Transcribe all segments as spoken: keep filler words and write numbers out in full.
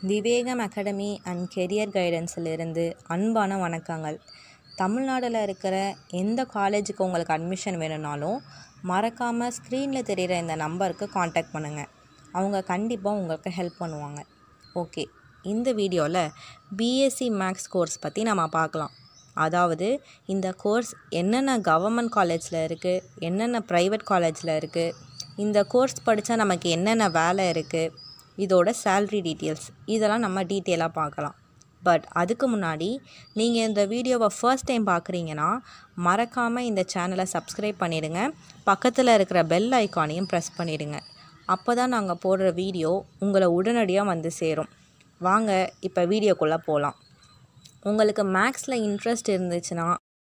Vivegam academy and career கைடன்ஸிலிருந்து அன்பான வணக்கங்கள். தமிழ்நாட்டில் இருக்கிற எந்த காலேஜுக்கு உங்களுக்கு அட்மிஷன் வேணும்னாலும் மறக்காமல் ஸ்க்ரீனில் தெரிகிற இந்த நம்பருக்கு காண்டாக்ட் பண்ணுங்கள். அவங்க கண்டிப்பாக உங்களுக்கு ஹெல்ப் பண்ணுவாங்க. ஓகே, இந்த வீடியோவில் பிஎஸ்சி மேக்ஸ் கோர்ஸ் பற்றி நம்ம பார்க்கலாம். அதாவது இந்த கோர்ஸ் என்னென்ன கவர்மெண்ட் காலேஜில் இருக்குது, என்னென்ன ப்ரைவேட் காலேஜில் இருக்குது, இந்த கோர்ஸ் படித்தா நமக்கு என்னென்ன வேலை இருக்குது, இதோட சேல்ரி டீட்டெயில்ஸ் இதெல்லாம் நம்ம டீட்டெயிலாக பார்க்கலாம். பட் அதுக்கு முன்னாடி நீங்கள் இந்த வீடியோவை ஃபர்ஸ்ட் டைம் பார்க்குறீங்கன்னா மறக்காமல் இந்த சேனலை சப்ஸ்கிரைப் பண்ணிடுங்க. பக்கத்தில் இருக்கிற பெல் ஐக்கானையும் ப்ரெஸ் பண்ணிடுங்க. அப்போ தான் நாங்கள் போடுற வீடியோ உங்களை உடனடியாக வந்து சேரும். வாங்க இப்போ வீடியோக்குள்ளே போகலாம். உங்களுக்கு மேக்ஸில் இன்ட்ரெஸ்ட் இருந்துச்சுன்னா,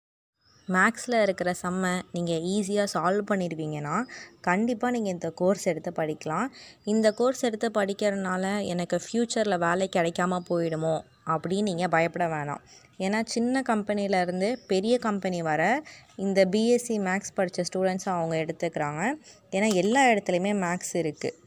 மேக்ஸில் இருக்கிற சம்மை நீங்கள் ஈஸியாக சால்வ் பண்ணிடுவீங்கன்னா கண்டிப்பாக நீங்கள் இந்த கோர்ஸ் எடுத்து படிக்கலாம். இந்த கோர்ஸ் எடுத்து படிக்கிறதுனால எனக்கு ஃப்யூச்சரில் வேலை கிடைக்காம போயிடுமோ அப்படின்னு நீங்கள் பயப்பட வேணாம். ஏன்னா சின்ன கம்பெனிலேருந்து பெரிய கம்பெனி வர இந்த பிஎஸ்சி மேக்ஸ் படித்த ஸ்டூடெண்ட்ஸை அவங்க எடுத்துக்கிறாங்க. ஏன்னா எல்லா இடத்துலையுமே மேக்ஸ் இருக்குது.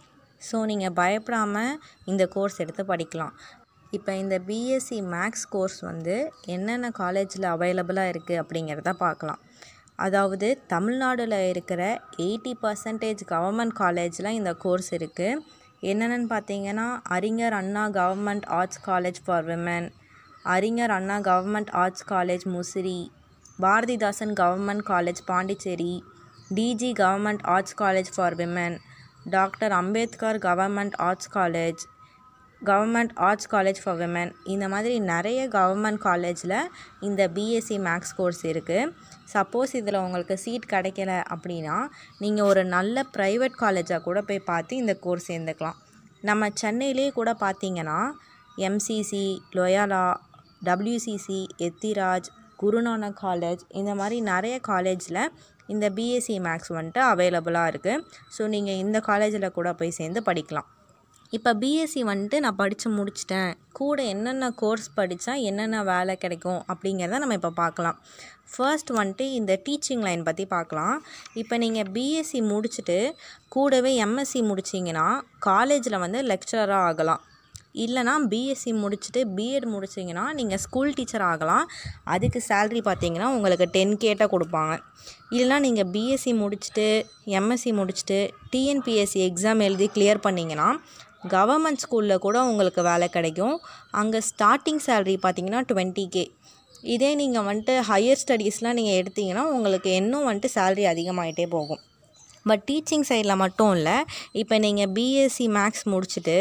ஸோ நீங்கள் பயப்படாமல் இந்த கோர்ஸ் எடுத்து படிக்கலாம். இப்போ இந்த பிஎஸ்சி மேக்ஸ் கோர்ஸ் வந்து என்னென்ன காலேஜில் அவைலபிளாக இருக்குது அப்படிங்கிறத பார்க்கலாம். அதாவது தமிழ்நாட்டில் இருக்கிற எயிட்டி பர்சன்டேஜ் கவர்மெண்ட் காலேஜில் இந்த கோர்ஸ் இருக்குது. என்னென்னு பார்த்தீங்கன்னா, Arignar Anna government arts college for women, Arignar Anna government arts college Musiri, Bharathidasan government college Pondicherry, DG government arts college for women, doctor Ambedkar government arts college, government arts college for women. இந்த மாதிரி நிறைய கவர்மெண்ட் காலேஜில் இந்த பிஎஸ்சி மேக்ஸ் கோர்ஸ் இருக்குது. சப்போஸ் இதில் உங்களுக்கு சீட் கிடைக்கல அப்படின்னா நீங்கள் ஒரு நல்ல ப்ரைவேட் காலேஜாக கூட போய் பார்த்து இந்த கோர்ஸ் சேர்ந்துக்கலாம். நம்ம சென்னையிலே கூட பார்த்தீங்கன்னா MCC, Loyola, WCC, Ethiraj, Guru Nanak college, இந்த மாதிரி நிறைய காலேஜில் இந்த பிஎஸ்சி மேக்ஸ் வந்துட்டு அவைலபிளாக இருக்குது. ஸோ நீங்கள் இந்த காலேஜில் கூட போய் சேர்ந்து படிக்கலாம். இப்போ பிஎஸ்சி வந்துட்டு நான் படித்து முடிச்சிட்டேன், கூட என்னென்ன கோர்ஸ் படித்தா என்னென்ன வேலை கிடைக்கும் அப்படிங்கிறத நம்ம இப்போ பார்க்கலாம். ஃபர்ஸ்ட் வந்துட்டு இந்த டீச்சிங் லைன் பற்றி பார்க்கலாம். இப்போ நீங்கள் பிஎஸ்சி முடிச்சுட்டு கூடவே எம்எஸ்சி முடிச்சிங்கன்னா காலேஜில் வந்து லெக்சரராக ஆகலாம். இல்லைனா பிஎஸ்சி முடிச்சுட்டு பிஎட் முடிச்சிங்கன்னா நீங்கள் ஸ்கூல் டீச்சர் ஆகலாம். அதுக்கு சேல்ரி பார்த்தீங்கன்னா உங்களுக்கு டென் கேட்ட கொடுப்பாங்க. இல்லைனா நீங்கள் பிஎஸ்சி முடிச்சுட்டு எம்எஸ்சி முடிச்சுட்டு டிஎன்பிஎஸ்சி எக்ஸாம் எழுதி கிளியர் பண்ணிங்கன்னா கவர்மெண்ட் ஸ்கூலில் கூட உங்களுக்கு வேலை கிடைக்கும். அங்கே ஸ்டார்டிங் சேல்ரி பார்த்தீங்கன்னா டுவெண்ட்டி கே. இதே நீங்கள் வந்துட்டு ஹையர் ஸ்டடீஸ்லாம் நீங்கள் எடுத்திங்கன்னா உங்களுக்கு இன்னும் வந்துட்டு சேல்ரி அதிகமாகிட்டே போகும். பட் டீச்சிங் சைடில் மட்டும் இல்லை, இப்போ நீங்கள் பிஎஸ்சி மேக்ஸ் முடிச்சுட்டு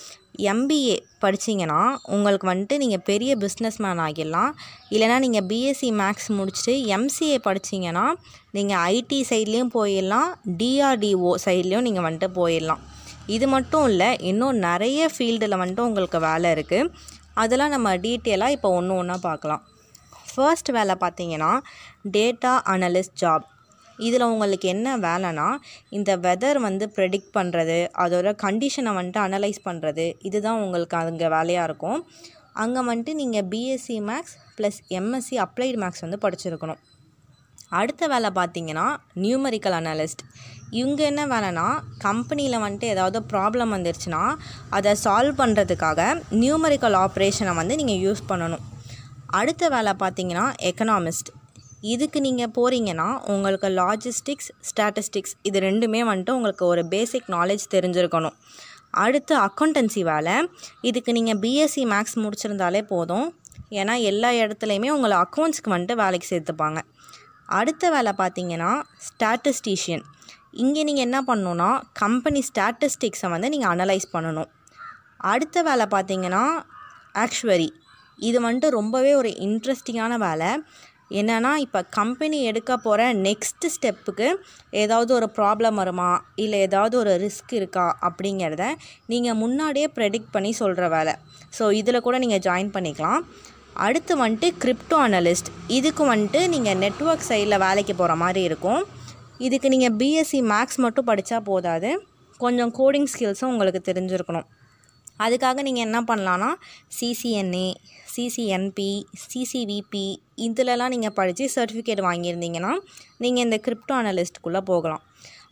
எம்பிஏ படிச்சிங்கன்னா உங்களுக்கு வந்துட்டு நீங்கள் பெரிய பிஸ்னஸ் மேன் ஆகிடலாம். இல்லைனா நீங்கள் பிஎஸ்சி மேக்ஸ் முடிச்சுட்டு எம்சிஏ படிச்சிங்கன்னா நீங்கள் ஐடி சைட்லேயும் போயிடலாம், டிஆர்டிஓ சைட்லேயும் நீங்கள் வந்துட்டு போயிடலாம். இது மட்டும் இல்லை, இன்னும் நிறைய ஃபீல்டில் வந்துட்டு உங்களுக்கு வேலை இருக்குது. அதெல்லாம் நம்ம டீட்டெயிலாக இப்போ ஒன்று ஒன்றா பார்க்கலாம். ஃபர்ஸ்ட் வேலை பார்த்தீங்கன்னா டேட்டா அனலிஸ்ட் ஜாப். இதில் உங்களுக்கு என்ன வேலைனா, இந்த வெதர் வந்து ப்ரெடிக்ட் பண்ணுறது, அதோட கண்டிஷனை வந்துட்டு அனலைஸ் பண்ணுறது, இதுதான் உங்களுக்கு அங்கே வேலையாக இருக்கும். அங்கே வந்துட்டு நீங்கள் BSc maths plus MSc applied maths வந்து படிச்சிருக்கணும். அடுத்த வேலை பார்த்தீங்கன்னா நியூமரிக்கல் அனலிஸ்ட். இவங்க என்ன வேலைனா, கம்பெனியில் வந்துட்டு ஏதாவது ப்ராப்ளம் வந்துருச்சுன்னா அதை சால்வ் பண்ணுறதுக்காக நியூமரிக்கல் ஆப்ரேஷனை வந்து நீங்கள் யூஸ் பண்ணணும். அடுத்த வேலை பார்த்தீங்கன்னா எக்கனாமிஸ்ட். இதுக்கு நீங்கள் போகிறீங்கன்னா உங்களுக்கு லாஜிஸ்டிக்ஸ், ஸ்டாட்டிஸ்டிக்ஸ் இது ரெண்டுமே வந்துட்டு உங்களுக்கு ஒரு பேசிக் நாலேஜ் தெரிஞ்சிருக்கணும். அடுத்து அக்கௌண்டன்சி வேலை. இதுக்கு நீங்கள் பிஎஸ்சி மேக்ஸ் முடிச்சிருந்தாலே போதும். ஏன்னா எல்லா இடத்துலையுமே உங்களை அக்கௌண்ட்ஸ்க்கு வந்துட்டு வேலைக்கு சேர்த்துப்பாங்க. அடுத்த வேலை பார்த்தீங்கன்னா ஸ்டாட்டிஸ்டிஷியன். இங்கே நீங்கள் என்ன பண்ணணுன்னா கம்பெனி ஸ்டாட்டிஸ்டிக்ஸை வந்து நீங்கள் அனலைஸ் பண்ணணும். அடுத்த வேலை பார்த்தீங்கன்னா ஆக்சுவரி. இது வந்துட்டு ரொம்பவே ஒரு இன்ட்ரெஸ்டிங்கான வேலை. என்னென்னா, இப்போ கம்பெனி எடுக்க போகிற நெக்ஸ்ட்டு ஸ்டெப்புக்கு ஏதாவது ஒரு ப்ராப்ளம் வருமா, இல்லை ஏதாவது ஒரு ரிஸ்க் இருக்கா அப்படிங்கிறத நீங்கள் முன்னாடியே ப்ரெடிக்ட் பண்ணி சொல்கிற வேலை. ஸோ இதில் கூட நீங்கள் ஜாயின் பண்ணிக்கலாம். அடுத்து வந்துட்டு கிரிப்டோ அனலிஸ்ட். இதுக்கு வந்துட்டு நீங்கள் நெட்வொர்க் சைடில் வேலைக்கு போகிற மாதிரி இருக்கும். இதுக்கு நீங்கள் பிஎஸ்சி மேக்ஸ் மட்டும் படித்தா போதாது, கொஞ்சம் கோடிங் ஸ்கில்ஸும் உங்களுக்கு தெரிஞ்சிருக்கணும். அதுக்காக நீங்கள் என்ன பண்ணலான்னா சிசிஎன்ஏ, சிசிஎன்பி, சிசிவிபி இதிலலாம் நீங்கள் படித்து சர்டிஃபிகேட் வாங்கியிருந்தீங்கன்னா நீங்கள் இந்த கிரிப்டோ அனலிஸ்ட்டுக்குள்ளே போகலாம்.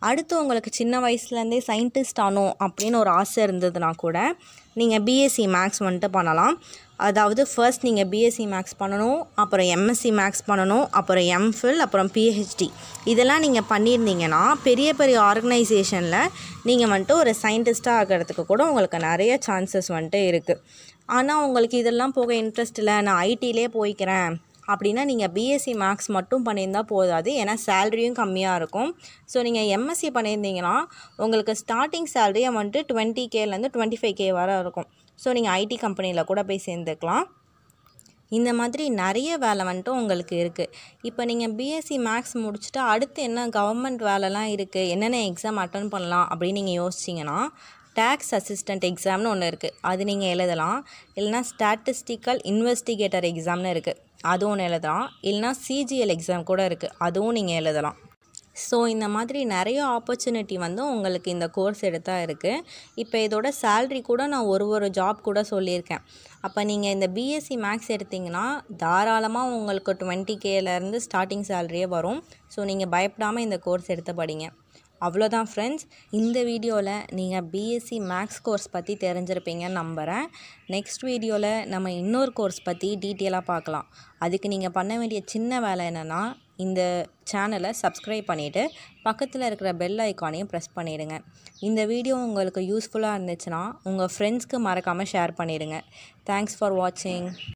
அடுத்து உங்களுக்கு சின்ன வயசுலேருந்தே சயின்டிஸ்ட் ஆகணும் அப்படின்னு ஒரு ஆசை இருந்ததுன்னா கூட நீங்கள் பிஎஸ்சி மேக்ஸ் வந்துட்டு பண்ணலாம். அதாவது ஃபர்ஸ்ட் நீங்கள் பிஎஸ்சி மேக்ஸ் பண்ணணும், அப்புறம் எம்எஸ்சி மேக்ஸ் பண்ணணும், அப்புறம் எம்ஃபில், அப்புறம் பிஹெச்டி இதெல்லாம் நீங்கள் பண்ணியிருந்தீங்கன்னா பெரிய பெரிய ஆர்கனைசேஷனில் நீங்கள் வந்துட்டு ஒரு சயின்டிஸ்ட்டாக ஆகிறதுக்கு கூட உங்களுக்கு நிறைய சான்சஸ் வந்துட்டு இருக்குது. ஆனால் உங்களுக்கு இதெல்லாம் போக இன்ட்ரெஸ்ட் இல்லை, நான் ஐடியிலே போய்க்கிறேன் அப்படின்னா நீங்கள் பிஎஸ்சி மேக்ஸ் மட்டும் பண்ணியிருந்தால் போதாது. ஏன்னா சேலரியும் கம்மியாக இருக்கும். ஸோ நீங்கள் எம்எஸ்சி பண்ணியிருந்தீங்கன்னா உங்களுக்கு ஸ்டார்டிங் சேலரியை வந்துட்டு டுவெண்ட்டி கேலேருந்து டுவெண்ட்டி ஃபைவ் கே வரை இருக்கும். ஸோ நீங்கள் ஐடி கம்பெனியில் கூட போய் சேர்ந்துக்கலாம். இந்த மாதிரி நிறைய வேலை வந்துட்டு உங்களுக்கு இருக்குது. இப்போ நீங்கள் பிஎஸ்சி மேக்ஸ் முடிச்சுட்டு அடுத்து என்ன கவர்மெண்ட் வேலைலாம் இருக்குது, என்னென்ன எக்ஸாம் அட்டன் பண்ணலாம் அப்படின்னு நீங்கள் யோசிச்சிங்கன்னா டேக்ஸ் அசிஸ்டண்ட் எக்ஸாம்னு ஒன்று இருக்குது, அது நீங்கள் எழுதலாம். இல்லைனா ஸ்டாட்டிஸ்டிக்கல் இன்வெஸ்டிகேட்டர் எக்ஸாம்னு இருக்குது, அது ஒன்று எழுதலாம். இல்லைனா சிஜிஎல் எக்ஸாம் கூட இருக்குது, அதுவும் நீங்கள் எழுதலாம். ஸோ இந்த மாதிரி நிறைய ஆப்பர்ச்சுனிட்டி வந்து உங்களுக்கு இந்த கோர்ஸ் எடுத்தால் இருக்குது. இப்போ இதோட சேல்ரி கூட நான் ஒரு ஒரு ஜாப் கூட சொல்லியிருக்கேன். அப்போ நீங்கள் இந்த பிஎஸ்சி மேக்ஸ் எடுத்திங்கன்னா தாராளமாக உங்களுக்கு டுவெண்ட்டி கேலேருந்து ஸ்டார்டிங் சேலரியே வரும். ஸோ நீங்கள் பயப்படாமல் இந்த கோர்ஸ் எடுத்து படிங்க. அவ்வளோதான் ஃப்ரெண்ட்ஸ், இந்த வீடியோவில் நீங்கள் பிஎஸ்சி மேக்ஸ் கோர்ஸ் பற்றி தெரிஞ்சிருப்பீங்கன்னு நம்புகிறேன். நெக்ஸ்ட் வீடியோவில் நம்ம இன்னொரு கோர்ஸ் பற்றி டீட்டெயிலாக பார்க்கலாம். அதுக்கு நீங்கள் பண்ண வேண்டிய சின்ன வேலை என்னென்னா, இந்த சேனலை சப்ஸ்கிரைப் பண்ணிவிட்டு பக்கத்தில் இருக்கிற பெல் ஐக்கானையும் ப்ரெஸ் பண்ணிவிடுங்க. இந்த வீடியோ உங்களுக்கு யூஸ்ஃபுல்லாக இருந்துச்சுன்னா உங்கள் ஃப்ரெண்ட்ஸ்க்கு மறக்காமல் ஷேர் பண்ணிவிடுங்க. தேங்க்ஸ் ஃபார் வாட்சிங்.